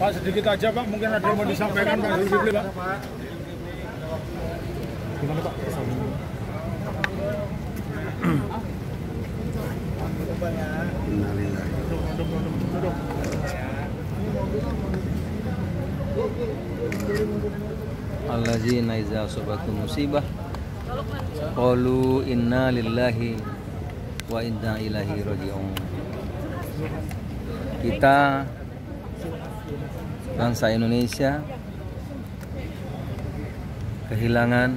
Pak, sedikit aja Pak, mungkin ada yang mau disampaikan Pak Zulkifli Pak. Gimana Pak? Innalillahi. Allazina iza asabatum musibah qalu inna lillahi wa inna ilaihi raji'un. Kita bangsa Indonesia kehilangan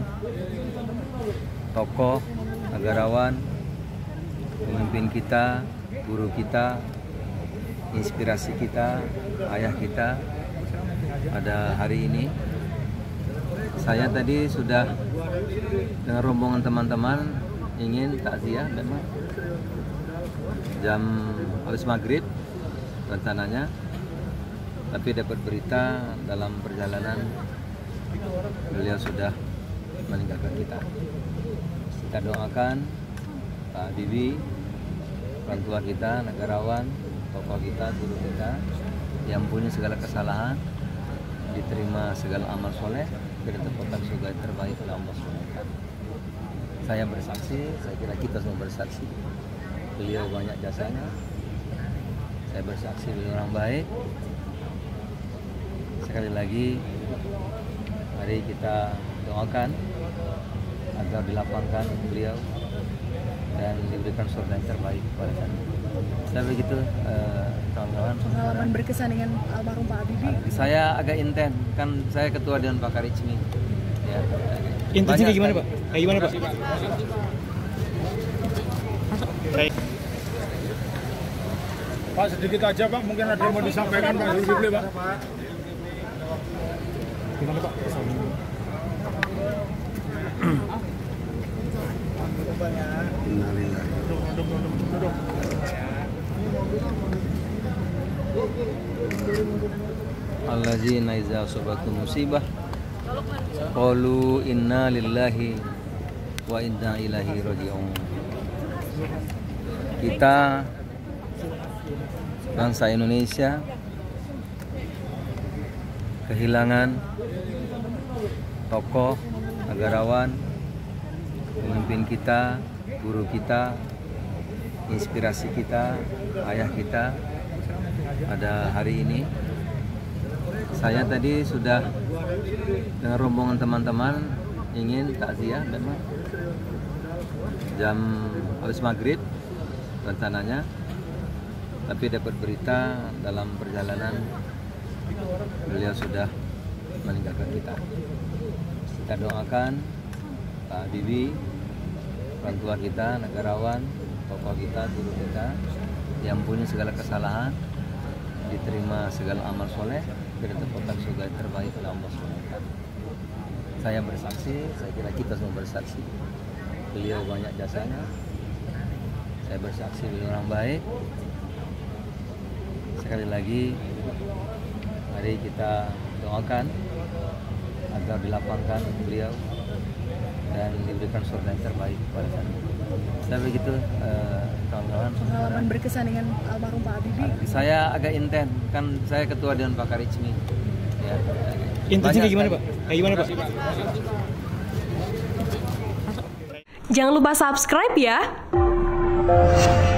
tokoh negarawan, pemimpin kita, guru kita, inspirasi kita, ayah kita pada hari ini. Saya tadi sudah dengan rombongan teman-teman ingin takziah memang jam habis maghrib rencananya, tapi dapat berita dalam perjalanan beliau sudah meninggalkan kita. Kita doakan Pak Habibie, orang tua kita, negarawan, tokoh kita, guru kita, yang punya segala kesalahan, diterima segala amal soleh, dan ditempatkan surga yang terbaik oleh Allah SWT. Saya bersaksi, saya kira kita semua bersaksi, beliau banyak jasanya. Saya bersaksi beliau orang baik. Sekali lagi, mari kita doakan agar dilapangkan beliau dan diberikan surga yang terbaik pada saat ini. Saya begitu, kawan-kawan. Pengalaman berkesan dengan almarhum Pak Habibie. Saya agak intens, kan saya ketua Dewan Pakar ICMI. Ya, Intensnya kayak gimana Pak? Kayak gimana Pak? Pak, sedikit aja Pak, mungkin ada yang mau disampaikan Pak Zulkifli Pak. Gimana Pak? Innalillahi. Allazina iza asabatum musibah qalu inna lillahi wa inna ilaihi raji'un. Kita bangsa Indonesia kehilangan tokoh negarawan, pemimpin kita, guru kita, inspirasi kita, ayah kita pada hari ini. Saya tadi sudah dengan rombongan teman-teman ingin takziah memang jam habis maghrib rencananya, tapi dapat berita dalam perjalanan beliau sudah meninggalkan kita. Kita doakan Pak Habibie, orang tua kita, negarawan, tokoh kita, guru kita, yang punya segala kesalahan, diterima segala amal soleh, dan ditempatkan surga yang terbaik oleh Allah SWT. Saya bersaksi, saya kira kita semua bersaksi, beliau banyak jasanya. Saya bersaksi beliau orang baik. Sekali lagi, mari kita doakan agar dilapangkan beliau dan diberikan surga yang terbaik pada saat ini. Saya begitu, kawan-kawan. Pengalaman berkesan dengan almarhum Pak Habibie. Saya agak intens, kan saya ketua Dewan Pakar ICMI. Ya, Intensnya kayak gimana Pak? Kayak gimana Pak? Jangan lupa subscribe ya.